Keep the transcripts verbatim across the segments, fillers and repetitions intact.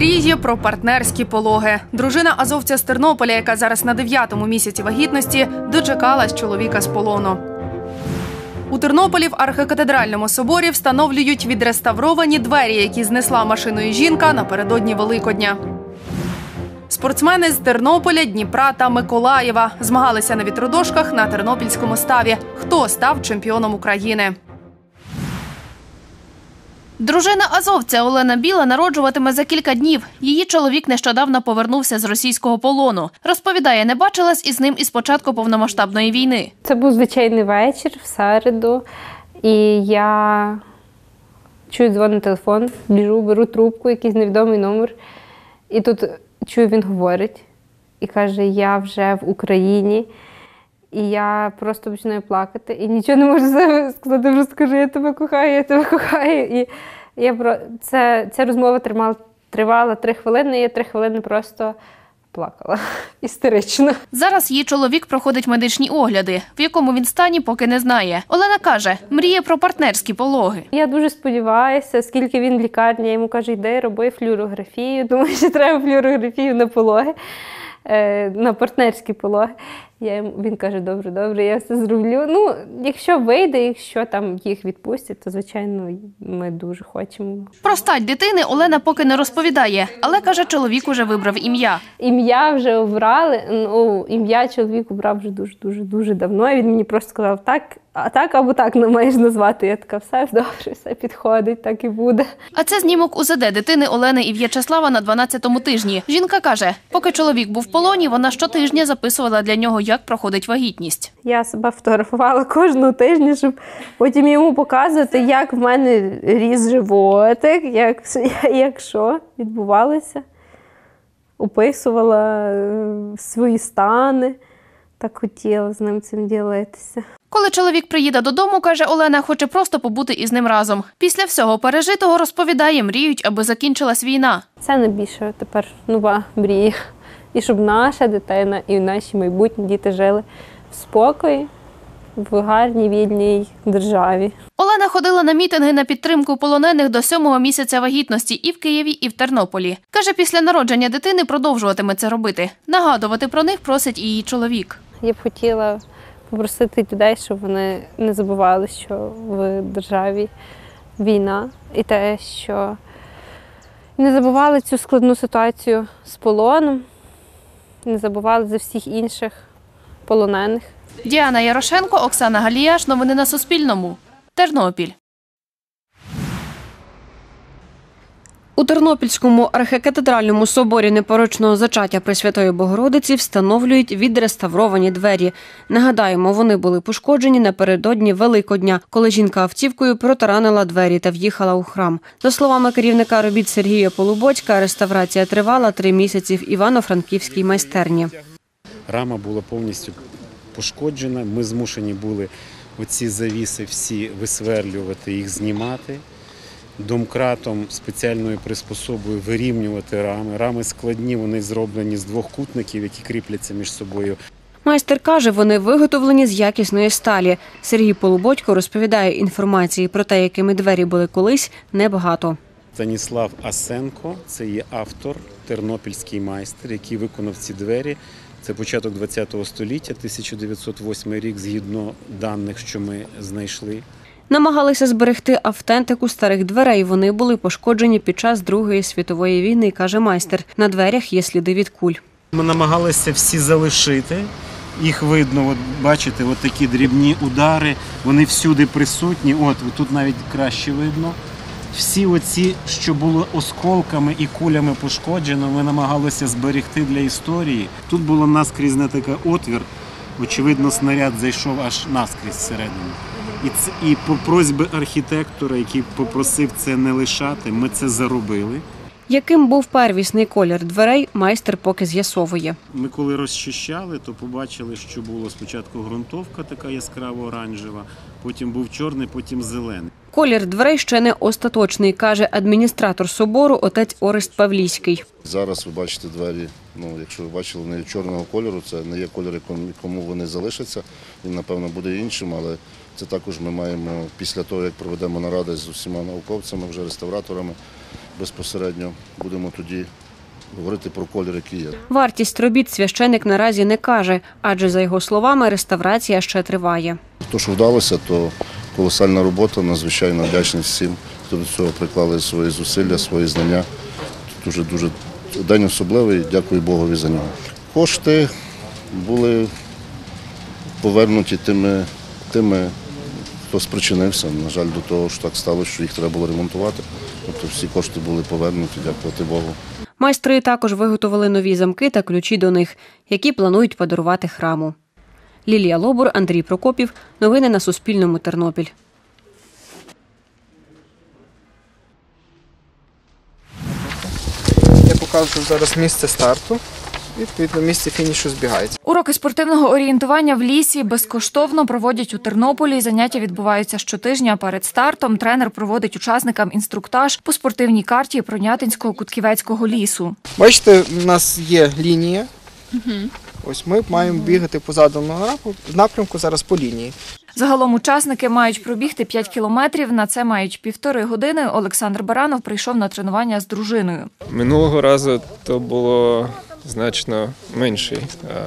Мрії про партнерські пологи. Дружина азовця з Тернополя, яка зараз на дев'ятому місяці вагітності, дочекалась чоловіка з полону. У Тернополі в архікатедральному соборі встановлюють відреставровані двері, які знесла машиною жінка напередодні Великодня. Спортсмени з Тернополя, Дніпра та Миколаєва змагалися на вітродошках на тернопільському ставі. Хто став чемпіоном України? Дружина азовця Олена Біла народжуватиме за кілька днів. Її чоловік нещодавно повернувся з російського полону. Розповідає, не бачилась із ним із початку повномасштабної війни. Це був звичайний вечір в середу, і я чую дзвонить телефон, біжу, беру трубку, якийсь невідомий номер, і тут чую, він говорить і каже, я вже в Україні. І я просто починаю плакати, і нічого не можу сказати, просто кажу, я тебе кохаю, я тебе кохаю. І я про... Це, ця розмова тривала, тривала три хвилини, і я три хвилини просто плакала істерично. Зараз її чоловік проходить медичні огляди, в якому він стані, поки не знає. Олена каже, мріє про партнерські пологи. Я дуже сподіваюся, оскільки він в лікарні, я йому кажу, йди, роби флюорографію, тому що треба флюорографію на пологи, на партнерські пологи. Я йому, він каже, добре, добре, я все зроблю. Ну, якщо вийде, якщо там їх відпустять, то, звичайно, ми дуже хочемо. Про стать дитини Олена поки не розповідає, але, каже, чоловік уже вибрав ім'я. Ім'я вже обрали, ну, ім'я чоловік обрав вже дуже-дуже-дуже давно. І він мені просто сказав, так, а так або так не маєш назвати. Я така, все добре, все підходить, так і буде. А це знімок УЗД дитини Олени і В'ячеслава на дванадцятому тижні. Жінка каже, поки чоловік був в полоні, вона щотижня записувала для нього, як проходить вагітність. Я себе фотографувала кожного тижня, щоб потім йому показувати, як в мене ріс животик, як, як що відбувалося. Описувала свої стани. Так хотіла з ним цим ділитися. Коли чоловік приїде додому, каже Олена, хоче просто побути із ним разом. Після всього пережитого, розповідає, мріють, аби закінчилась війна. Це найбільша тепер нова мрія. І щоб наша дитина і наші майбутні діти жили в спокої, в гарній, вільній державі. Олена ходила на мітинги на підтримку полонених до сьомого місяця вагітності і в Києві, і в Тернополі. Каже, після народження дитини продовжуватиме це робити. Нагадувати про них просить і її чоловік. Я б хотіла попросити людей, щоб вони не забували, що в державі війна. І те, що не забували цю складну ситуацію з полоном, не забували за всіх інших полонених. Діана Ярошенко, Оксана Галіяш. Новини на Суспільному. Тернопіль. У Тернопільському архікатедральному соборі непорочного зачаття Пресвятої Богородиці встановлюють відреставровані двері. Нагадаємо, вони були пошкоджені напередодні Великодня, коли жінка автівкою протаранила двері та в'їхала у храм. За словами керівника робіт Сергія Полубоцька, реставрація тривала три місяці в Івано-Франківській майстерні. Рама була повністю пошкоджена, ми змушені були оці завіси всі висверлювати, їх знімати. Домкратом, спеціальною приспособою вирівнювати рами. Рами складні, вони зроблені з двох кутників, які кріпляться між собою. Майстер каже, вони виготовлені з якісної сталі. Сергій Полубоцько розповідає, інформації про те, якими двері були колись, небагато. Станіслав Асенко – це є автор, тернопільський майстер, який виконав ці двері. Це початок ХХ століття, тисяча дев'ятсот восьмий рік, згідно даних, що ми знайшли. Намагалися зберегти автентику старих дверей. Вони були пошкоджені під час Другої світової війни, каже майстер. На дверях є сліди від куль. Ми намагалися всі залишити. Їх видно, от бачите, от такі дрібні удари, вони всюди присутні. От, тут навіть краще видно. Всі оці, що було осколками і кулями пошкоджено, ми намагалися зберегти для історії. Тут було наскрізь не такий отвір. Очевидно, снаряд зайшов аж наскрізь всередину. І, це, і по просьбі архітектора, який попросив це не лишати, ми це заробили. Яким був первісний колір дверей, майстер поки з'ясовує. Ми коли розчищали, то побачили, що було спочатку ґрунтовка така яскраво оранжева, потім був чорний, потім зелений. Колір дверей ще не остаточний, каже адміністратор собору отець Орест Павлійський. Зараз ви бачите двері, ну, якщо ви бачили, вони чорного кольору, це не є кольор, кому вони залишаться, він, напевно, буде іншим, але це також ми маємо після того, як проведемо наради з усіма науковцями, вже реставраторами безпосередньо, будемо тоді говорити про колір, який є. Вартість робіт священик наразі не каже, адже, за його словами, реставрація ще триває. То, що вдалося, то колосальна робота, надзвичайно вдячний всім, хто до цього приклали свої зусилля, свої знання. Дуже-дуже день особливий, дякую Богові за нього. Кошти були повернуті тими, тими, хто спричинився. На жаль, до того, що так сталося, що їх треба було ремонтувати. Тобто всі кошти були повернуті, дякувати Богу. Майстри також виготовили нові замки та ключі до них, які планують подарувати храму. Лілія Лобур, Андрій Прокопів. Новини на Суспільному. Тернопіль. Я показую зараз місце старту. Відповідно, місце фінішу збігається. Уроки спортивного орієнтування в лісі безкоштовно проводять у Тернополі. Заняття відбуваються щотижня. Перед стартом тренер проводить учасникам інструктаж по спортивній карті Пронятинського Кутківецького лісу. Бачите, у нас є лінія. Угу. Ось ми маємо бігати по заданому напрямку зараз по лінії. Загалом учасники мають пробігти п'ять кілометрів. На це мають півтори години. Олександр Баранов прийшов на тренування з дружиною. Минулого разу то було значно менший,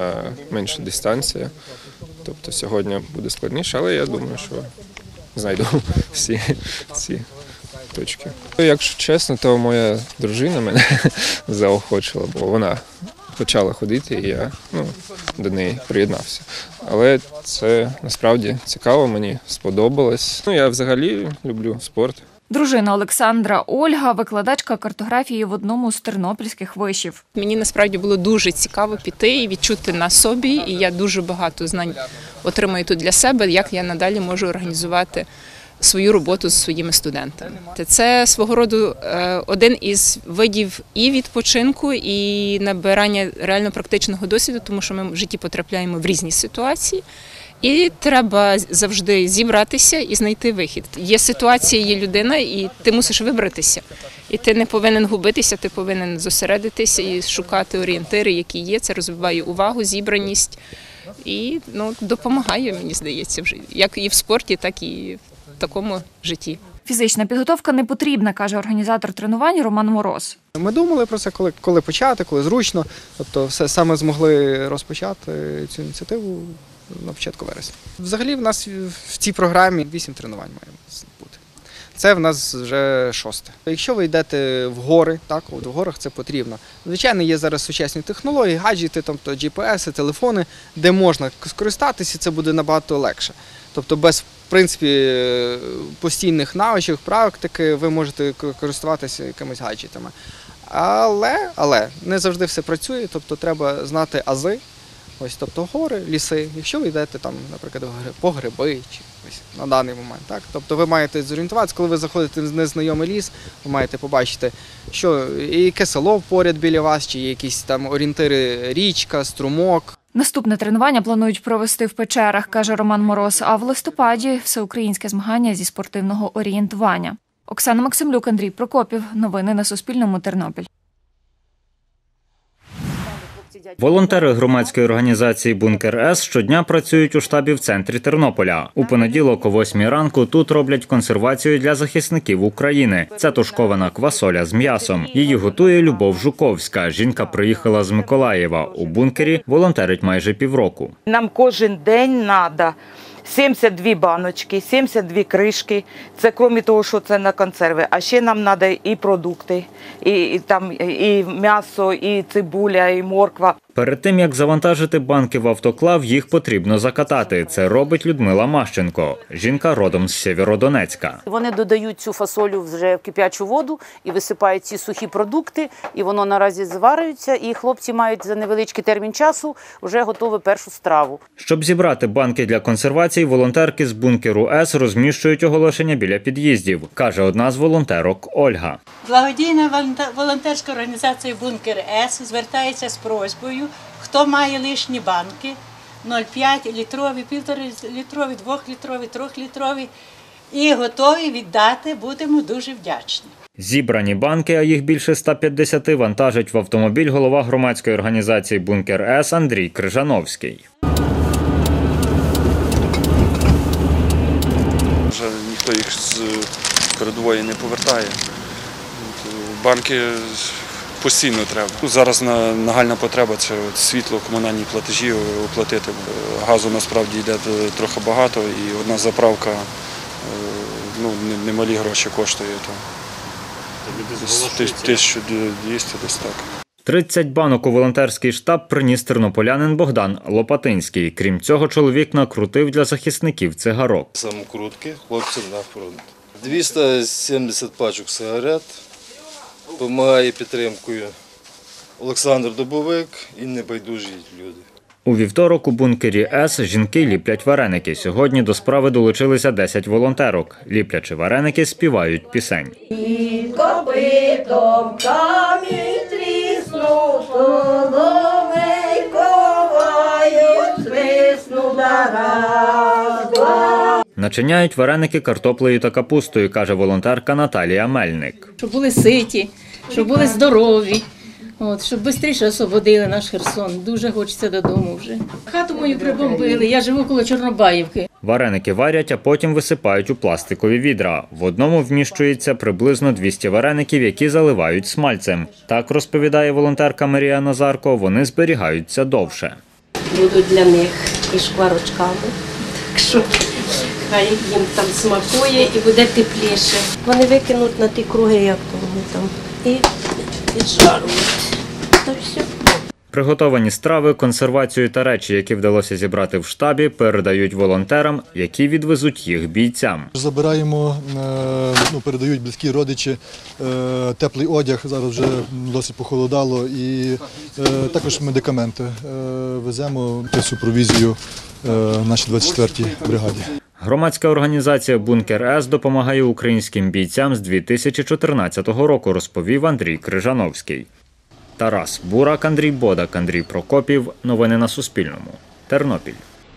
менша дистанція. Тобто сьогодні буде складніше, але я думаю, що знайду всі ці точки. Якщо чесно, то моя дружина мене заохочила, бо вона почала ходити, і я ну, до неї приєднався. Але це насправді цікаво, мені сподобалось. Ну, я взагалі люблю спорт. Дружина Олександра Ольга – викладачка картографії в одному з тернопільських вишів. Мені насправді було дуже цікаво піти і відчути на собі, і я дуже багато знань отримую тут для себе, як я надалі можу організувати свою роботу з своїми студентами. Це свого роду один із видів і відпочинку, і набирання реально практичного досвіду, тому що ми в житті потрапляємо в різні ситуації. І треба завжди зібратися і знайти вихід. Є ситуація, є людина, і ти мусиш вибратися. І ти не повинен губитися, ти повинен зосередитися і шукати орієнтири, які є. Це розвиває увагу, зібраність і ну, допомагає, мені здається, вже як і в спорті, так і в такому житті. Фізична підготовка не потрібна, каже організатор тренувань Роман Мороз. Ми думали про це, коли, коли почати, коли зручно. Тобто все саме змогли розпочати цю ініціативу на початку вересня. Взагалі в нас в цій програмі вісім тренувань має бути. Це в нас вже шосте. Якщо ви йдете в гори, так, от в горах це потрібно. Звичайно, є зараз сучасні технології, гаджети, тобто джі пі ес, телефони, де можна скористатися, це буде набагато легше. Тобто без, в принципі, постійних навичок, практики ви можете користуватися якимись гаджетами. Але, але не завжди все працює, тобто треба знати ази. Ось, тобто гори, ліси, якщо ви йдете там, наприклад, по гриби чи ось на даний момент, так? Тобто ви маєте зорієнтуватися, коли ви заходите в незнайомий ліс, ви маєте побачити, що яке село поряд біля вас, чи якісь там орієнтири, річка, струмок. Наступне тренування планують провести в печерах, каже Роман Мороз, а в листопаді – всеукраїнське змагання зі спортивного орієнтування. Оксана Максимлюк, Андрій Прокопів. Новини на Суспільному. Тернопіль. Волонтери громадської організації «Бункер С» щодня працюють у штабі в центрі Тернополя. У понеділок о восьмій ранку тут роблять консервацію для захисників України. Це тушкована квасоля з м'ясом. Її готує Любов Жуковська. Жінка приїхала з Миколаєва. У бункері волонтерить майже півроку. Нам кожен день треба сімдесят дві баночки, сімдесят дві кришки. Це крім того, що це на консерви. А ще нам треба і продукти, і, і, там, і м'ясо, і цибуля, і морква. Перед тим, як завантажити банки в автоклав, їх потрібно закатати. Це робить Людмила Мащенко. Жінка родом з Сєвєродонецька. Вони додають цю фасолю вже в кип'ячу воду і висипають ці сухі продукти, і воно наразі зварюється, і хлопці мають за невеличкий термін часу вже готову першу страву. Щоб зібрати банки для консервації, волонтерки з бункеру С розміщують оголошення біля під'їздів, каже одна з волонтерок Ольга. Благодійна волонтерська організація «Бункер С» звертається з просьбою, хто має лишні банки, нуль цілих п'ять літрові, півтора літрові, двохлітрові, трьохлітрові, і готові віддати, будемо дуже вдячні. Зібрані банки, а їх більше ста п'ятдесят, вантажить в автомобіль голова громадської організації «Бункер С» Андрій Крижановський. Вже ніхто їх з передової не повертає. Банки постійно треба. Зараз нагальна потреба – це світло, комунальні платежі оплатити. Газу насправді йде трохи багато і одна заправка ну, немалі гроші коштує. тисяча двісті десь так. тридцять банок у волонтерський штаб приніс тернополянин Богдан Лопатинський. Крім цього, чоловік накрутив для захисників цигарок. Самокрутки хлопцям на фронт. двісті сімдесят пачок сигарет. Допомагає підтримкою Олександр Дубовик і небайдужі люди. У вівторок у бункері С жінки ліплять вареники. Сьогодні до справи долучилися десять волонтерок. Ліплячи вареники, співають пісень. Під копитом камінь тріснув, соловейко вають, свиснув раз, два. Начиняють вареники картоплею та капустою, каже волонтерка Наталія Мельник. Щоб були ситі, щоб були здорові. От, щоб швидше освободили наш Херсон. Дуже хочеться додому вже. Хату мою прибомбили, я живу коло Чорнобаївки. Вареники варять, а потім висипають у пластикові відра. В одному вміщується приблизно двісті вареників, які заливають смальцем. Так, розповідає волонтерка Марія Назарко, вони зберігаються довше. Будуть для них і шкварочками, так що хай їм там смакує і буде тепліше. Вони викинуть на ті круги, як то вони там, і піджарують. Та все. Приготовані страви, консервацію та речі, які вдалося зібрати в штабі, передають волонтерам, які відвезуть їх бійцям. Забираємо, ну, передають близькі родичі, теплий одяг, зараз вже досить похолодало, і також медикаменти. Веземо всю провізію нашій двадцять четвертій бригаді. Громадська організація «Бункер С» допомагає українським бійцям з дві тисячі чотирнадцятого року, розповів Андрій Крижановський. Тарас Бурак, Андрій Бодак, Андрій Прокопів. Новини на Суспільному. Тернопіль.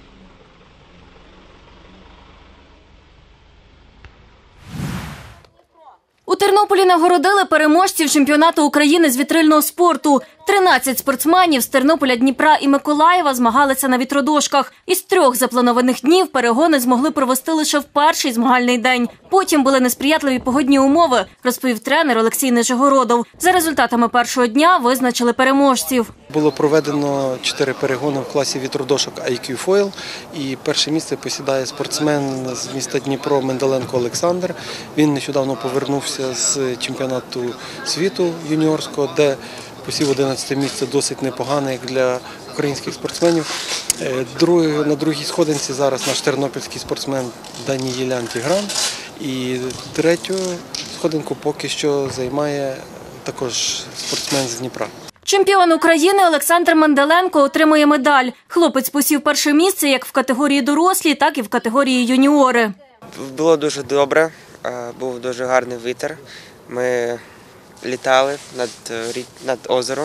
У Тернополі нагородили переможців чемпіонату України з вітрильного спорту. тринадцять спортсменів з Тернополя, Дніпра і Миколаєва змагалися на вітродошках. Із трьох запланованих днів перегони змогли провести лише в перший змагальний день. Потім були несприятливі погодні умови, розповів тренер Олексій Нижегородов. За результатами першого дня визначили переможців. Було проведено чотири перегони в класі вітродошок ай кью Foil. І перше місце посідає спортсмен з міста Дніпро Менделенко Олександр. Він нещодавно повернувся з чемпіонату світу юніорського, де посів одинадцяте місце, досить непогане як для українських спортсменів. На другій сходинці зараз наш тернопільський спортсмен Даніїлян Тігран. І третю сходинку поки що займає також спортсмен з Дніпра. Чемпіон України Олександр Менделенко отримує медаль. Хлопець посів перше місце як в категорії дорослі, так і в категорії юніори. Було дуже добре, був дуже гарний вітер. Ми літали над, над озером.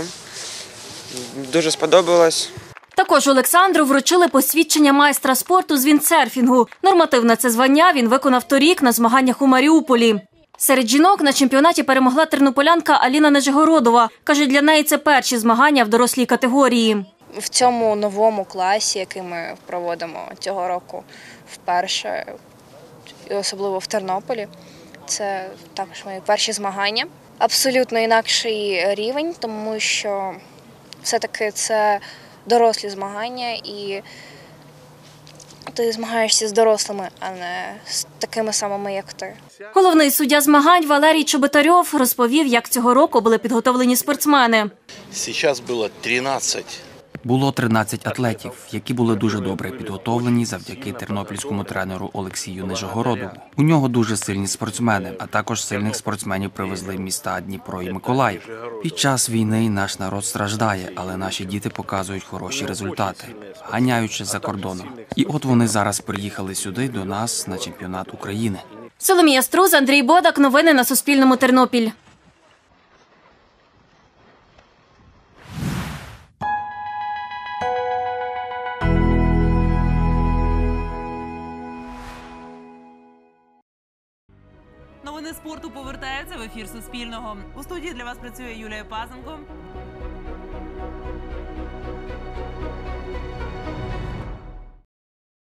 Дуже сподобалось. Також Олександру вручили посвідчення майстра спорту з віндсерфінгу. Нормативне це звання він виконав торік на змаганнях у Маріуполі. Серед жінок на чемпіонаті перемогла тернополянка Аліна Нижегородова. Каже, для неї це перші змагання в дорослій категорії. В цьому новому класі, який ми проводимо цього року вперше, і особливо в Тернополі, це також мої перші змагання. Абсолютно інакший рівень, тому що все-таки це дорослі змагання і ти змагаєшся з дорослими, а не з такими самими, як ти. Головний суддя змагань Валерій Чоботарьов розповів, як цього року були підготовлені спортсмени. Зараз було тринадцять. Було тринадцять атлетів, які були дуже добре підготовлені завдяки тернопільському тренеру Олексію Нижегородову. У нього дуже сильні спортсмени, а також сильних спортсменів привезли в міста Дніпро і Миколаїв. Під час війни наш народ страждає, але наші діти показують хороші результати, ганяючи за кордоном. І от вони зараз приїхали сюди до нас на чемпіонат України. Соломія Струз, Андрій Бодак. Новини на Суспільному. Тернопіль. Новини спорту повертаються в ефір Суспільного. У студії для вас працює Юлія Пазенко.